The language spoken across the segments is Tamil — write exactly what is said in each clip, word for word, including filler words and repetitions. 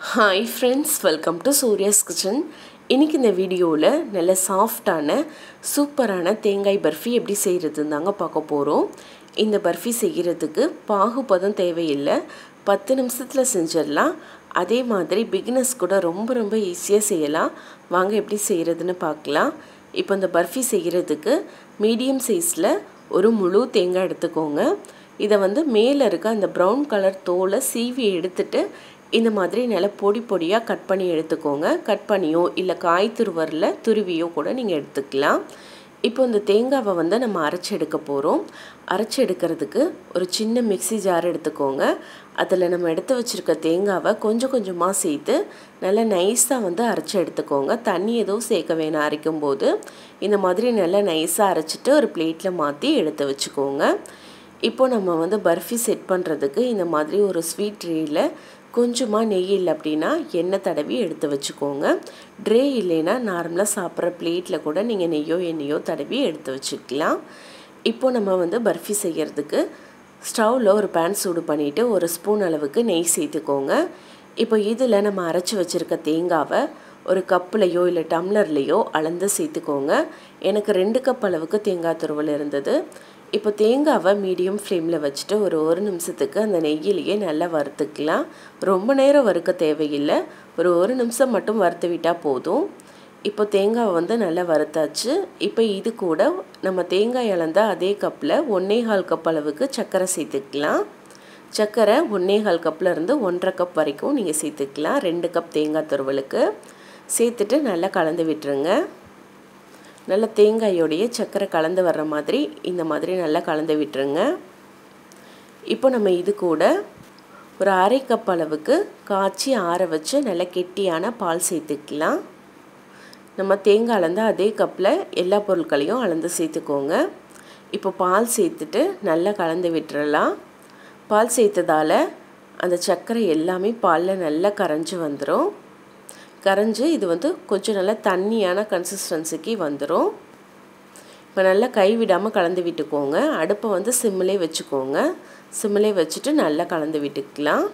Hi friends, welcome to Surya's Kitchen. இன்னைக்கு இந்த வீடியோல நல்ல சாஃப்ட்டான சூப்பரான தேங்காய் பர்ஃபி எப்படி செய்யறதுன்னு தாங்க பார்க்க போறோம். இந்த பர்ஃபி செய்யிறதுக்கு பாகுபதம் தேவையில்லை. பத்து நிமிஷத்துல செஞ்சிரலாம். அதே மாதிரி பிகினர்ஸ் கூட ரொம்ப ரொம்ப ஈஸியா செய்யலாம். வாங்க எப்படி செய்யறதுன்னு பார்க்கலாம். இப்போ இந்த பர்ஃபி செய்யிறதுக்கு மீடியம் சைஸ்ல ஒரு முழு தேங்காய் எடுத்துக்கோங்க. இத வந்து மேல இருக்க அந்த பிரவுன் கலர் தோலை சீவி எடுத்துட்டு இந்த மாதிரி நல்ல பொடி பொடியா கட் பண்ணி எடுத்துக்கோங்க. கட் பண்ணியோ இல்ல காய் துருவர்ல துருவியோ கூட நீங்க எடுத்துக்கலாம். இப்போ இந்த தேங்காவை வந்து நம்ம அரைச்சு எடுக்க போறோம். அரைச்சு எடுக்கிறதுக்கு ஒரு சின்ன மிக்ஸி ஜார் எடுத்துக்கோங்க. அதுல நம்ம எடுத்து வச்சிருக்க தேங்காவை கொஞ்சம் கொஞ்சமா சேர்த்து நல்ல நைஸா வந்து அரைச்சு எடுத்துக்கோங்க. தண்ணி எதுவும் சேர்க்க வேணாம் அரைக்கும்போது. இந்த மாதிரி நல்ல நைஸா அரைச்சிட்டு ஒரு பிளேட்ல மாத்தி எடுத்து வச்சுக்கோங்க. இப்போ நம்ம வந்து பர்ஃபி செட் பண்றதுக்கு இந்த மாதிரி ஒரு ஸ்வீட் ட்ரேல கொஞ்சமா நெய் இல்ல அப்படினா எண்ணெய் தடவி எடுத்து வச்சுக்கோங்க. ட்ரே இல்லைனா நார்மலா சாப்பிட்ற பிளேட்ல கூட நீங்க நெய்யோ எண்ணெயோ தடவி எடுத்து வச்சுக்கலாம். இப்போ நம்ம வந்து பர்ஃபி செய்யிறதுக்கு ஸ்டவ்ல ஒரு pan சூடு பண்ணிட்டு ஒரு ஸ்பூன் அளவுக்கு நெய் சேர்த்துக்கோங்க. இப்போ இதுல நம்ம அரைச்சு வச்சிருக்க தேங்காவை ஒரு கப்லயோ இல்ல டம்ளர்லயோ அளந்து சேர்த்துக்கோங்க. எனக்கு ரெண்டு கப் அளவுக்கு தேங்காய் துருவல் இருந்தது. இப்போ தேங்காவை மீடியம் ஃப்ளேம்ல வச்சிட்டு ஒரு ஒரு நிமிஷத்துக்கு அந்த நெய்யிலேயே நல்லா வறுத்துக்கலாம். ரொம்ப நேரம் வறுக்க தேவையில்லை. ஒரு ஒரு நிமிஷம் மட்டும் வறுத்து விட்டா போதும். இப்போ தேங்காவை வந்து நல்லா வறுத்தாச்சு. இப்போ இது கூட நம்ம தேங்காய் அளந்த அதே கப்ல ஒன்றே கால் கப் அளவுக்கு சர்க்கரை சேர்த்துக்கலாம். சர்க்கரை ஒன்றே கால் கப்ல இருந்து ஒன்றரை கப் வரைக்கும் நீங்க சேர்த்துக்கலாம். ரெண்டு கப் தேங்காய் துருவலுக்கு சேர்த்துட்டு நல்லா கலந்து விட்டுருங்க. நல்ல தேங்காயோட சர்க்கரை கலந்து வர்ற மாதிரி இந்த மாதிரி நல்லா கலந்து விட்டுருங்க. இப்போ நம்ம இது கூட ஒரு அரை கப் அளவுக்கு காய்ச்சி ஆற வச்சு நல்ல கெட்டியான பால் சேர்த்துக்கலாம். நம்ம தேங்காய் அளந்த அதே கப்ல எல்லா பொருட்களையும் அளந்து சேர்த்துக்கோங்க. இப்போ பால் சேர்த்துட்டு நல்லா கலந்து விட்டுறலாம். பால் சேர்த்ததால அந்த சர்க்கரை எல்லாமே பால்ல நல்லா கரைஞ்சு வந்துரும். கரைஞ்சு இது வந்து கொஞ்சம் நல்ல தண்ணியான கன்சிஸ்டன்சிக்கு வந்துரும். இப்போ நல்லா கை விடாம கலந்து விட்டுக்கோங்க. அடுப்பை வந்து சிம்மிலே வச்சுக்கோங்க. சிம்மிலே வச்சுட்டு நல்லா கலந்து விட்டுக்கலாம்.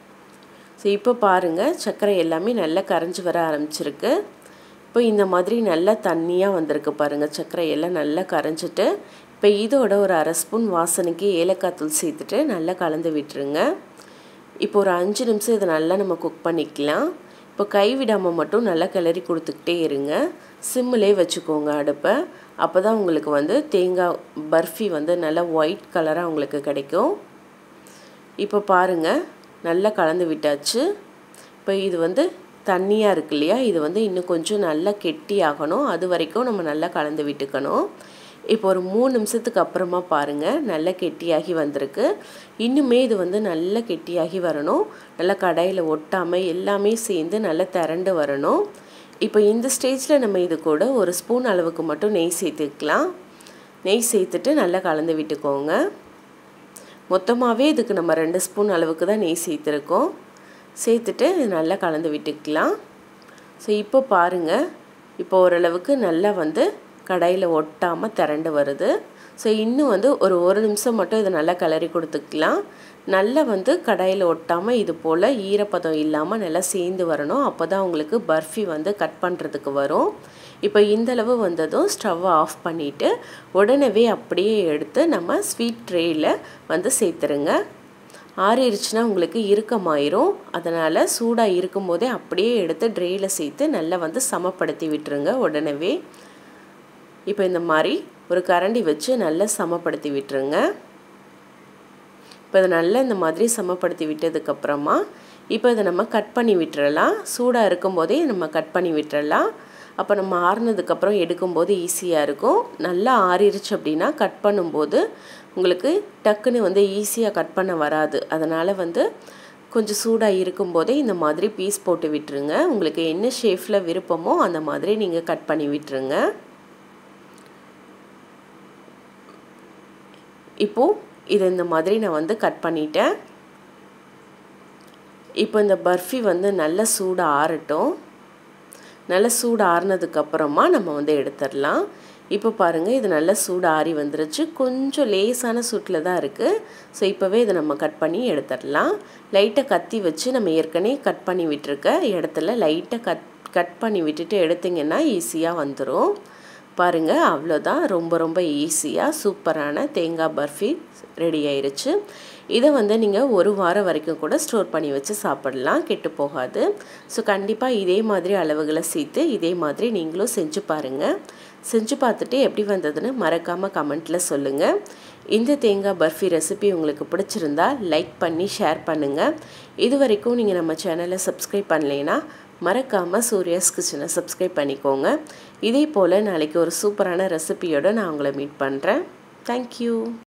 ஸோ இப்போ பாருங்க சர்க்கரை எல்லாமே நல்லா கரைஞ்சு வர ஆரம்பிச்சிருக்கு. இப்போ இந்த மாதிரி நல்லா தண்ணியா வந்திருக்கு பாருங்க. சர்க்கரை எல்லாம் நல்லா கரைஞ்சிட்டு இப்போ இதோட ஒரு அரை ஸ்பூன் வாசனைக்கு ஏலக்காய் தூள் சேர்த்துட்டு நல்லா கலந்து விட்டுருங்க. இப்போ ஒரு அஞ்சு நிமிஷம் இதை நல்லா நம்ம குக் பண்ணிக்கலாம். இப்போ கை விடாம மட்டும் நல்லா கிளறி கொடுத்துக்கிட்டே இருங்க. சிம்மிலே வச்சுக்கோங்க அடுப்பை. அப்பதான் உங்களுக்கு வந்து தேங்காய் பர்ஃபி வந்து நல்லா ஒயிட் கலரா உங்களுக்கு கிடைக்கும். இப்போ பாருங்க நல்லா கலந்து விட்டாச்சு. இப்போ இது வந்து தண்ணியா இருக்கு இல்லையா? இது வந்து இன்னும் கொஞ்சம் நல்லா கெட்டி ஆகணும். அது வரைக்கும் நம்ம நல்லா கலந்து விட்டுக்கணும். இப்போ ஒரு மூணு நிமிஷத்துக்கு அப்புறமா பாருங்க நல்லா கெட்டியாகி வந்திருக்கு. இன்னுமே இது வந்து நல்லா கெட்டியாகி வரணும். நல்லா கடாயில ஒட்டாம எல்லாமே சேர்ந்து நல்லா திரண்டு வரணும். இப்போ இந்த ஸ்டேஜ்ல நம்ம இது கூட ஒரு ஸ்பூன் அளவுக்கு மட்டும் நெய் சேர்த்துக்கலாம். நெய் சேர்த்துட்டு நல்லா கலந்து விட்டுக்கோங்க. மொத்தமாவே இதுக்கு நம்ம ரெண்டு ஸ்பூன் அளவுக்கு தான் நெய் சேர்த்திருக்கோம். சேர்த்துட்டு நல்லா கலந்து விட்டுக்கலாம். ஸோ இப்போ பாருங்க இப்போ ஓரளவுக்கு நல்லா வந்து கடாயில ஒட்டாம திரண்டு வருது. ஸோ இன்னும் வந்து ஒரு ஒரு நிமிஷம் மட்டும் இதை நல்லா கிளறி கொடுத்துக்கலாம். நல்லா வந்து கடாயில ஒட்டாம இது போல ஈரப்பதம் இல்லாம நல்லா சேர்ந்து வரணும். அப்பதான் உங்களுக்கு பர்ஃபி வந்து கட் பண்றதுக்கு வரும். இப்போ இந்த அளவு வந்ததும் ஸ்டவ் ஆஃப் பண்ணிட்டு உடனே அப்படியே எடுத்து நம்ம ஸ்வீட் ட்ரேல வந்து சேர்த்துருங்க. ஆறிடுச்சுனா உங்களுக்கு இறுக்கமாயிரும். அதனால சூடா இருக்கும்போதே அப்படியே எடுத்து ட்ரேல சேர்த்து நல்லா வந்து சமப்படுத்தி விட்டுருங்க உடனே. இப்போ இந்த மாதிரி ஒரு கரண்டி வச்சு நல்லா சமப்படுத்தி விட்டுருங்க. இப்போ இதை நல்லா இந்த மாதிரி சமப்படுத்தி விட்டதுக்கு அப்புறமா இப்போ இதை நம்ம கட் பண்ணி விட்டுறலாம். சூடா இருக்கும்போதே நம்ம கட் பண்ணி விட்டுறலாம். அப்போ நம்ம ஆறுனதுக்கு அப்புறம் எடுக்கும்போது ஈஸியா இருக்கும். நல்லா ஆறிடுச்சு அப்படின்னா கட் பண்ணும்போது உங்களுக்கு டக்குன்னு வந்து ஈஸியா கட் பண்ண வராது. அதனால வந்து கொஞ்சம் சூடா இருக்கும்போதே இந்த மாதிரி பீஸ் போட்டு விட்டுருங்க. உங்களுக்கு என்ன ஷேப்ல விருப்பமோ அந்த மாதிரி நீங்க கட் பண்ணி விட்டுருங்க. இப்போ இது இந்த மாதிரி நான் வந்து கட் பண்ணிட்டேன். இப்போ இந்த பர்ஃபி வந்து நல்ல சூடா ஆறட்டும். நல்ல சூடு ஆறுனதுக்கு அப்புறமா நம்ம வந்து எடுத்துறலாம். இப்போ பாருங்கள் இது நல்லா சூடு ஆறி வந்துருச்சு. கொஞ்சம் லேசான சூட்டில் தான் இருக்குது. ஸோ இப்போவே இதை நம்ம கட் பண்ணி எடுத்துடலாம். லைட்டாக கத்தி வச்சு நம்ம ஏற்கனவே கட் பண்ணி விட்டுருக்க இடத்துல லைட்டாக கட் கட் பண்ணி விட்டுட்டு எடுத்திங்கன்னா ஈஸியாக வந்துடும். பாருங்கள் அவ்வளோதான். ரொம்ப ரொம்ப ஈஸியாக சூப்பரான தேங்காய் பர்ஃபி ரெடி ஆயிருச்சு. இதை வந்து நீங்கள் ஒரு வாரம் வரைக்கும் கூட ஸ்டோர் பண்ணி வச்சு சாப்பிடலாம், கெட்டு போகாது. ஸோ கண்டிப்பாக இதே மாதிரி அளவுகளை சேர்த்து இதே மாதிரி நீங்களும் செஞ்சு பாருங்கள். செஞ்சு பார்த்துட்டு எப்படி வந்ததுன்னு மறக்காமல் கமெண்ட்டில் சொல்லுங்கள். இந்த தேங்காய் பர்ஃபி ரெசிபி உங்களுக்கு பிடிச்சிருந்தா லைக் பண்ணி ஷேர் பண்ணுங்கள். இது வரைக்கும் நீங்கள் நம்ம சேனலை சப்ஸ்கிரைப் பண்ணலைன்னா மறக்காமல் சூர்யாஸ் கிச்சனை சப்ஸ்கிரைப் பண்ணிக்கோங்க. இதே போல் நாளைக்கு ஒரு சூப்பரான ரெசிபியோடு நான் உங்களை மீட் பண்ணுறேன். தேங்க்யூ.